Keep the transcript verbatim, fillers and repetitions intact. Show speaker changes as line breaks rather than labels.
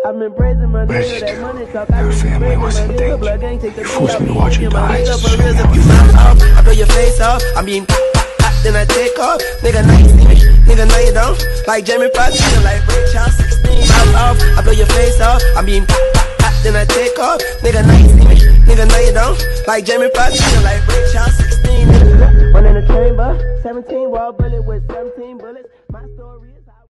I've been praising my nigga, that money talk. I
Your family was in danger.
blood gang, take the
You forced me to watch you die. Just
for
so
real,
now
if you
it's
mouth off, I blow your face off. I mean, then I take off. Nigga, now you see me. Nigga, now you don't. Like Jamie Foxx, like Ray Charles sixteen. Mouth off, I blow your face off. I mean, then I take off. Nigga, now you see me. Nigga, now you don't. Like Jamie Foxx, like Ray Charles sixteen. One in the chamber, seventeen wall bullet with seventeen bullets. My story is